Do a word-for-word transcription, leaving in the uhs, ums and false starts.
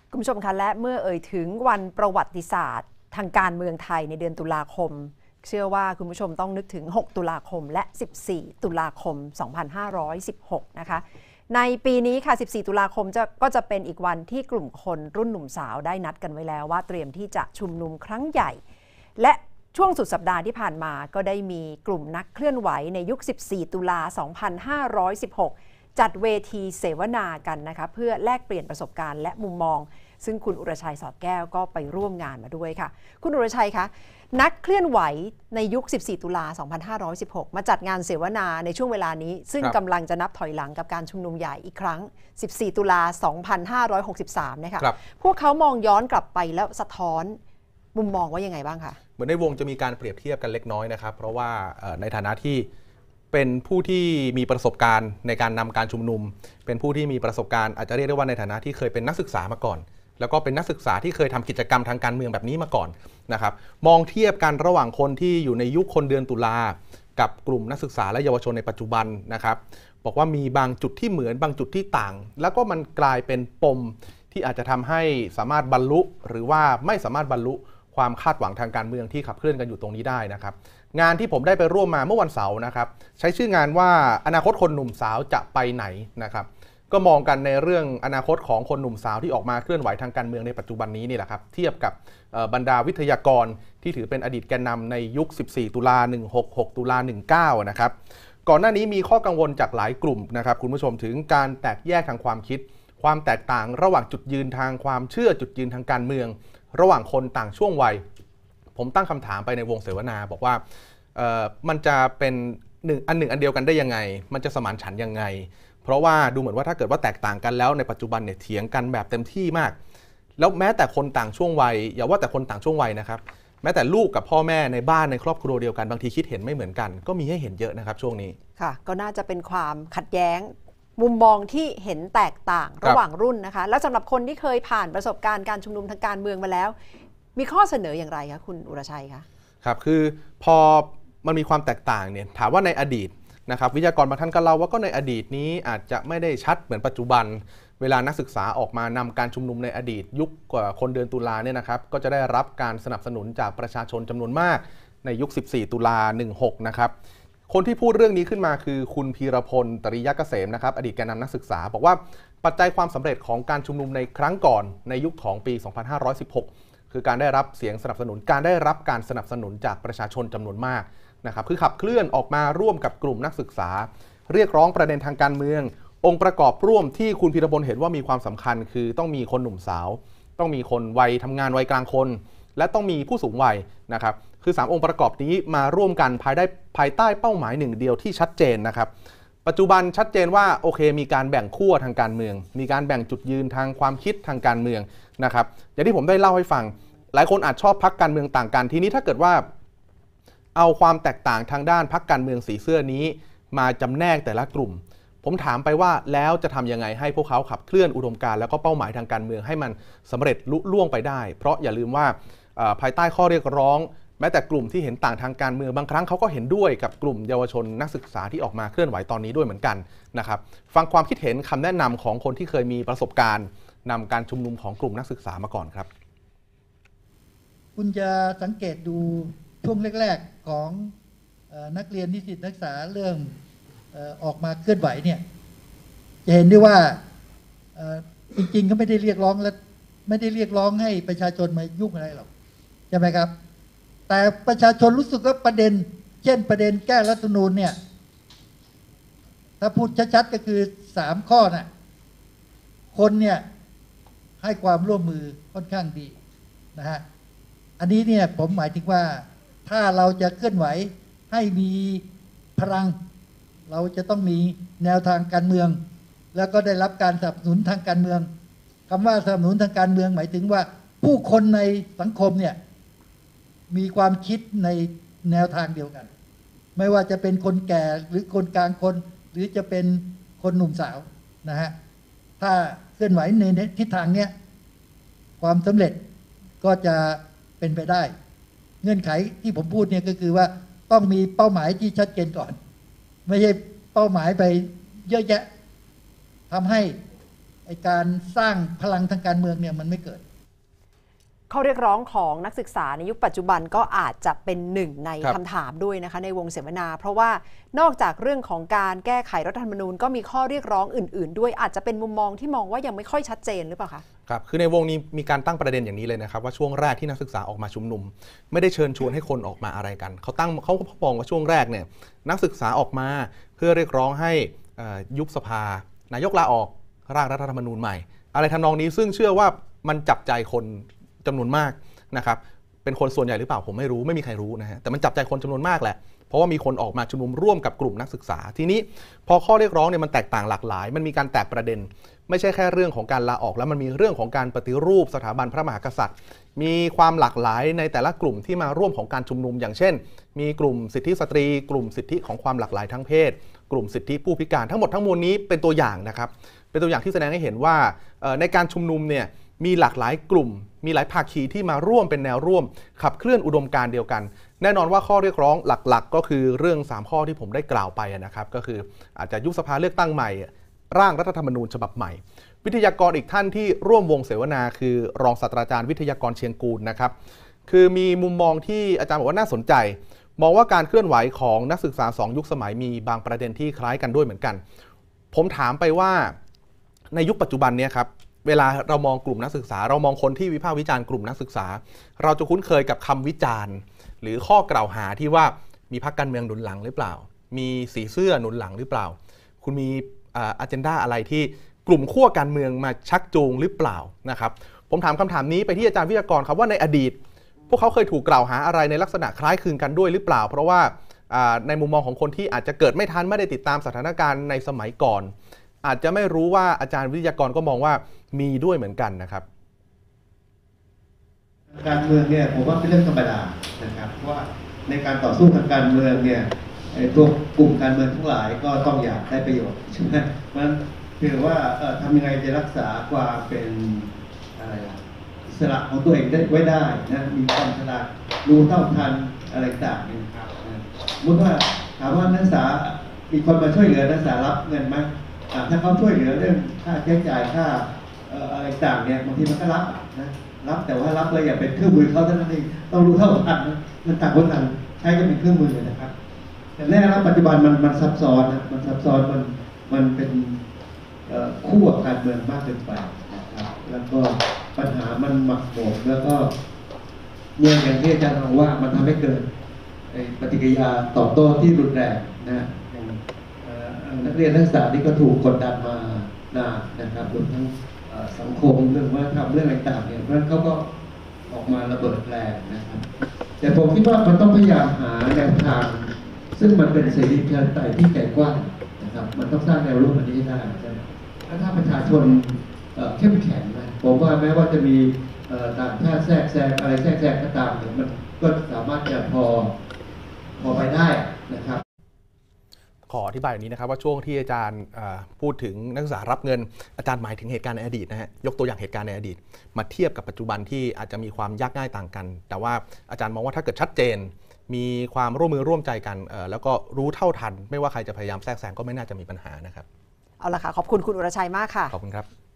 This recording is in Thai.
คุณผู้ชมคะและเมื่อเอ่ยถึงวันประวัติศาสตร์ทางการเมืองไทยในเดือนตุลาคมเชื่อว่าคุณผู้ชมต้องนึกถึงหกตุลาคมและสิบสี่ตุลาคมสองพันห้าร้อยสิบหกนะคะในปีนี้ค่ะสิบสี่ตุลาคมจะก็จะเป็นอีกวันที่กลุ่มคนรุ่นหนุ่มสาวได้นัดกันไว้แล้วว่าเตรียมที่จะชุมนุมครั้งใหญ่และช่วงสุดสัปดาห์ที่ผ่านมาก็ได้มีกลุ่มนักเคลื่อนไหวในยุคสิบสี่ตุลาสองพันห้าร้อยสิบหกจัดเวทีเสวนากันนะคะเพื่อแลกเปลี่ยนประสบการณ์และมุมมองซึ่งคุณอุรชัยสอดแก้วก็ไปร่วมงานมาด้วยค่ะคุณอุรชัยคะนักเคลื่อนไหวในยุคสิบสี่ตุลาสองพันห้าร้อยสิบหกมาจัดงานเสวนาในช่วงเวลานี้ซึ่งกำลังจะนับถอยหลังกับการชุมนุมใหญ่อีกครั้งสิบสี่ตุลาสองพันห้าร้อยหกสิบสามนะคะพวกเขามองย้อนกลับไปแล้วสะท้อนมุมมองว่ายังไงบ้างคะเหมือนในวงจะมีการเปรียบเทียบกันเล็กน้อยนะครับเพราะว่าในฐานะที่เป็นผู้ที่มีประสบการณ์ในการนำการชุมนุมเป็นผู้ที่มีประสบการณ์อาจจะเรียกได้ว่าในฐานะที่เคยเป็นนักศึกษามาก่อนแล้วก็เป็นนักศึกษาที่เคยทำกิจกรรมทางการเมืองแบบนี้มาก่อนนะครับมองเทียบกันระหว่างคนที่อยู่ในยุคคนเดือนตุลากับกลุ่มนักศึกษาและเยาวชนในปัจจุบันนะครับบอกว่ามีบางจุดที่เหมือนบางจุดที่ต่างแล้วก็มันกลายเป็นปมที่อาจจะทำให้สามารถบรรลุหรือว่าไม่สามารถบรรลุความคาดหวังทางการเมืองที่ขับเคลื่อนกันอยู่ตรงนี้ได้นะครับงานที่ผมได้ไปร่วมมาเมื่อวันเสาร์นะครับใช้ชื่องานว่าอนาคตคนหนุ่มสาวจะไปไหนนะครับก็มองกันในเรื่องอนาคตของคนหนุ่มสาวที่ออกมาเคลื่อนไหวทางการเมืองในปัจจุบันนี้นี่แหละครับเทียบกับบรรดาวิทยากรที่ถือเป็นอดีตแกนนำในยุคสิบสี่ตุลาหนึ่งหกหกตุลาหนึ่งเก้านะครับก่อนหน้านี้มีข้อกังวลจากหลายกลุ่มนะครับคุณผู้ชมถึงการแตกแยกทางความคิดความแตกต่างระหว่างจุดยืนทางความเชื่อจุดยืนทางการเมืองระหว่างคนต่างช่วงวัยผมตั้งคำถามไปในวงเสวนาบอกว่ามันจะเป็นหนึ่งอันหนึ่งอันเดียวกันได้ยังไงมันจะสมานฉันท์ยังไงเพราะว่าดูเหมือนว่าถ้าเกิดว่าแตกต่างกันแล้วในปัจจุบันเนี่ยเถียงกันแบบเต็มที่มากแล้วแม้แต่คนต่างช่วงวัยอย่าว่าแต่คนต่างช่วงวัยนะครับแม้แต่ลูกกับพ่อแม่ในบ้านในครอบครัวเดียวกันบางทีคิดเห็นไม่เหมือนกันก็มีให้เห็นเยอะนะครับช่วงนี้ค่ะก็น่าจะเป็นความขัดแย้งมุมมองที่เห็นแตกต่างระหว่างรุ่นนะคะแล้วสำหรับคนที่เคยผ่านประสบการณ์การชุมนุมทางการเมืองมาแล้วมีข้อเสนออย่างไรคะคุณอุรชัยคะครับคือพอมันมีความแตกต่างเนี่ยถามว่าในอดีตนะครับวิทยากรบางท่านก็เล่าว่าก็ในอดีตนี้อาจจะไม่ได้ชัดเหมือนปัจจุบันเวลานักศึกษาออกมานำการชุมนุมในอดีตยุคกว่าคนเดือนตุลาเนี่ยนะครับก็จะได้รับการสนับสนุนจากประชาชนจำนวนมากในยุคสิบสี่ตุลาหนึ่งหกนะครับคนที่พูดเรื่องนี้ขึ้นมาคือคุณพีรพลตริยะเกษมนะครับอดีตแกนนำนักศึกษาบอกว่าปัจจัยความสำเร็จของการชุมนุมในครั้งก่อนในยุคของปีสองพันห้าร้อยสิบหกคือการได้รับเสียงสนับสนุนการได้รับการสนับสนุนจากประชาชนจำนวนมากนะครับคือขับเคลื่อนออกมาร่วมกับกลุ่มนักศึกษาเรียกร้องประเด็นทางการเมืององค์ประกอบร่วมที่คุณพีรพลเห็นว่ามีความสำคัญคือต้องมีคนหนุ่มสาวต้องมีคนวัยทำงานวัยกลางคนและต้องมีผู้สูงวัยนะครับคือสามองค์ประกอบนี้มาร่วมกันภายได้ภายใต้เป้าหมายหนึ่งเดียวที่ชัดเจนนะครับปัจจุบันชัดเจนว่าโอเคมีการแบ่งขั้วทางการเมืองมีการแบ่งจุดยืนทางความคิดทางการเมืองนะครับอย่างที่ผมได้เล่าให้ฟังหลายคนอาจชอบพรรคการเมืองต่างกันทีนี้ถ้าเกิดว่าเอาความแตกต่างทางด้านพรรคการเมืองสีเสื้อนี้มาจำแนกแต่ละกลุ่มผมถามไปว่าแล้วจะทำยังไงให้พวกเขาขับเคลื่อนอุดมการณ์แล้วก็เป้าหมายทางการเมืองให้มันสำเร็จลุล่วงไปได้เพราะอย่าลืมว่าภายใต้ข้อเรียกร้องแม้แต่กลุ่มที่เห็นต่างทางการเมืองบางครั้งเขาก็เห็นด้วยกับกลุ่มเยาวชนนักศึกษาที่ออกมาเคลื่อนไหวตอนนี้ด้วยเหมือนกันนะครับฟังความคิดเห็นคำแนะนำของคนที่เคยมีประสบการณ์นำการชุมนุมของกลุ่มนักศึกษามาก่อนครับคุณจะสังเกตดูช่วงแรกๆของนักเรียนนิสิตนักศึกษาเรื่องออกมาเคลื่อนไหวเนี่ยจะเห็นได้ว่าจริงๆเขาไม่ได้เรียกร้องและไม่ได้เรียกร้องให้ประชาชนมายุ่งอะไรหรอกใช่ไหมครับแต่ประชาชนรู้สึกว่าประเด็นเช่นประเด็นแก้รัฐธรรมนูญเนี่ยถ้าพูดชัดๆก็คือสามข้อน่ะคนเนี่ยให้ความร่วมมือค่อนข้างดีนะฮะอันนี้เนี่ยผมหมายถึงว่าถ้าเราจะเคลื่อนไหวให้มีพลังเราจะต้องมีแนวทางการเมืองแล้วก็ได้รับการสนับสนุนทางการเมืองคำว่าสนับสนุนทางการเมืองหมายถึงว่าผู้คนในสังคมเนี่ยมีความคิดในแนวทางเดียวกันไม่ว่าจะเป็นคนแก่หรือคนกลางคนหรือจะเป็นคนหนุ่มสาวนะฮะถ้าเคลื่อนไหวในทิศทางเนี้ยความสำเร็จก็จะเป็นไปได้เงื่อนไขที่ผมพูดเนี่ยก็คือว่าต้องมีเป้าหมายที่ชัดเจนก่อนไม่ใช่เป้าหมายไปเยอะแยะทำให้ไอการสร้างพลังทางการเมืองเนี่ยมันไม่เกิดข้อเรียกร้องของนักศึกษาในยุคปัจจุบันก็อาจจะเป็นหนึ่งในคำถามด้วยนะคะในวงเสวนาเพราะว่านอกจากเรื่องของการแก้ไขรัฐธรรมนูญก็มีข้อเรียกร้องอื่นๆด้วยอาจจะเป็นมุมมองที่มองว่ายังไม่ค่อยชัดเจนหรือเปล่าคะครับคือในวงนี้มีการตั้งประเด็นอย่างนี้เลยนะครับว่าช่วงแรกที่นักศึกษาออกมาชุมนุมไม่ได้เชิญชวนให้คนออกมาอะไรกันเขาตั้งเขามองว่าช่วงแรกเนี่ยนักศึกษาออกมาเพื่อเรียกร้องให้ยุบสภานายกลาออกร่างรัฐธรรมนูญใหม่อะไรทำนองนี้ซึ่งเชื่อว่ามันจับใจคนจำนวนมากนะครับเป็นคนส่วนใหญ่หรือเปล่าผมไม่รู้ไม่มีใครรู้นะฮะแต่มันจับใจคนจำนวนมากแหละเพราะว่ามีคนออกมาชุมนุมร่วมกับกลุ่มนักศึกษาทีนี้พอข้อเรียกร้องเนี่ยมันแตกต่างหลากหลายมันมีการแตกประเด็นไม่ใช่แค่เรื่องของการลาออกแล้วมันมีเรื่องของการปฏิรูปสถาบันพระมหากษัตริย์มีความหลากหลายในแต่ละกลุ่มที่มาร่วมของการชุมนุมอย่างเช่นมีกลุ่มสิทธิสตรีกลุ่มสิทธิของความหลากหลายทางเพศกลุ่มสิทธิผู้พิการทั้งหมดทั้งมวลนี้เป็นตัวอย่างนะครับเป็นตัวอย่างที่แสดงให้เห็นว่าในการชุมนุมเนี่ยมีหลากหลายกลุ่มมีหลายภาคีที่มาร่วมเป็นแนวร่วมขับเคลื่อนอุดมการณ์เดียวกันแน่นอนว่าข้อเรียกร้องหลักๆก็คือเรื่องสามข้อที่ผมได้กล่าวไปนะครับก็คืออาจจะยุบสภาเลือกตั้งใหม่ร่างรัฐธรรมนูญฉบับใหม่วิทยากรอีกท่านที่ร่วมวงเสวนาคือรองศาสตราจารย์วิทยากรเชียงกูลนะครับคือมีมุมมองที่อาจารย์บอกว่าน่าสนใจมองว่าการเคลื่อนไหวของนักศึกษาสองยุคสมัยมีบางประเด็นที่คล้ายกันด้วยเหมือนกันผมถามไปว่าในยุคปัจจุบันนี้ครับเวลาเรามองกลุ่มนักศึกษาเรามองคนที่วิพากษ์วิจารณ์กลุ่มนักศึกษาเราจะคุ้นเคยกับคำวิจารณ์หรือข้อกล่าวหาที่ว่ามีพรรคการเมืองหนุนหลังหรือเปล่ามีสีเสื้อหนุนหลังหรือเปล่าคุณมีอัเจนดาอะไรที่กลุ่มขั้วการเมืองมาชักจูงหรือเปล่านะครับผมถามคำถามนี้ไปที่อาจารย์วิทยากรครับว่าในอดีตพวกเขาเคยถูกกล่าวหาอะไรในลักษณะคล้ายคลึงกันด้วยหรือเปล่าเพราะว่าในมุมมองของคนที่อาจจะเกิดไม่ทันไม่ได้ติดตามสถานการณ์ในสมัยก่อนอาจจะไม่รู้ว่าอาจารย์วิทยากรก็มองว่ามีด้วยเหมือนกันนะครับการเมืองเนี่ยผมว่าเป็นเรื่องธรรมดานะครับเพราะว่าในการต่อสู้ทางการเมืองเนี่ยตัวกลุ่มการเมืองทั้งหลายก็ต้องอยากได้ประโยชน์ใช่ไหมเพราะฉะนั้นคือว่าทำยังไงจะรักษาความเป็นอะไรล่ะอิสระของตัวเองได้ไว้ได้นะมีความฉลาดรู้เท่าทันอะไรต่างๆนะครับสมมติว่าถามว่านักศึกษามีคนมาช่วยเหลือนักศึกษารับเงินไหมถ้าเขาช่วยเหลือเรื่องค่าใช้จ่ายค่าอะไรต่างเนี่ยบางทีมันก็รับนะรับแต่ว่ารับเลยอย่าเป็นเครื่องมือเขาเท่านั้นเองต้องรู้เท่าทันนะมันต่างคนต่างใช้กันเป็นเครื่องมือนะครับแต่แน่แล้วปัจจุบันมันมันซับซ้อนนะมันซับซ้อนมันมันเป็นคู่กับการเมืองมากเกินไปนะครับแล้วก็ปัญหามันหมักหมมแล้วก็เมื่ออย่างที่อาจารย์บอกว่ามันทำให้เกิดปฏิกิริยาตอบโต้ที่รุนแรงนะนักเรียนนักศึกษาที่ก็ถูกกดดันมานานนะครับรวมทั้งสังคมเรื่องว่าทำเรื่องอะไรต่างเนี่ยเพราะฉะนั้นเขาก็ออกมาระเบิดแรงนะครับแต่ผมคิดว่ามันต้องพยายามหาแนวทางซึ่งมันเป็นเสรีประชาธิปไตยที่แก่กว้างนะครับมันต้องสร้างแนวร่วมอันนี้ให้ได้แล้วถ้าประชาชนเข้มแข็งนะผมว่าแม้ว่าจะมีต่างชาติแทรกแซงอะไรแทรกแซงก็ตามเนี่ยมันก็สามารถจะพอพอไปได้นะครับขออธิบายอย่างนี้นะครับว่าช่วงที่อาจารย์พูดถึงนักศึกษารับเงินอาจารย์หมายถึงเหตุการณ์ในอดีตนะฮะยกตัวอย่างเหตุการณ์ในอดีตมาเทียบกับปัจจุบันที่อาจจะมีความยากง่ายต่างกันแต่ว่าอาจารย์มองว่าถ้าเกิดชัดเจนมีความร่วมมือร่วมใจกันแล้วก็รู้เท่าทันไม่ว่าใครจะพยายามแทรกแซงก็ไม่น่าจะมีปัญหานะครับเอาละค่ะขอบคุณคุณอุรชัยมากค่ะขอบคุณครับ